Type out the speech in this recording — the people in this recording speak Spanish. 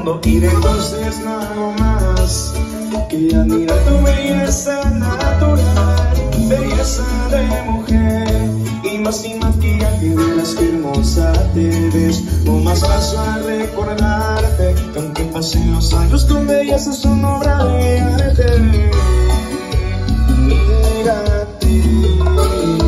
mundo y de entonces no hago más que admirar tu belleza natural, belleza de mujer, y más sin maquillaje verás que hermosa te ves. No más paso a recordarte que aunque pasen los años tu belleza es una obra de arte. Mira